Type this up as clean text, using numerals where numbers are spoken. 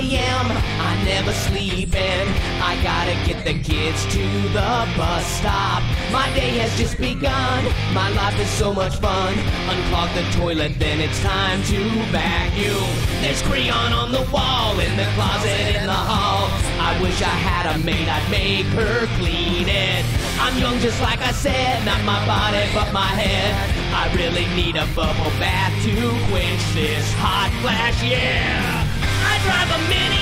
a.m. I never sleep and I gotta get the kids to the bus stop. My day has just begun, my life is so much fun. Unclog the toilet, then it's time to vacuum. There's crayon on the wall, in the closet, in the hall. I wish I had a maid, I'd make her clean it. I'm young just like I said, not my body but my head. I really need a bubble bath to quench this hot flash, yeah. I drive a minivan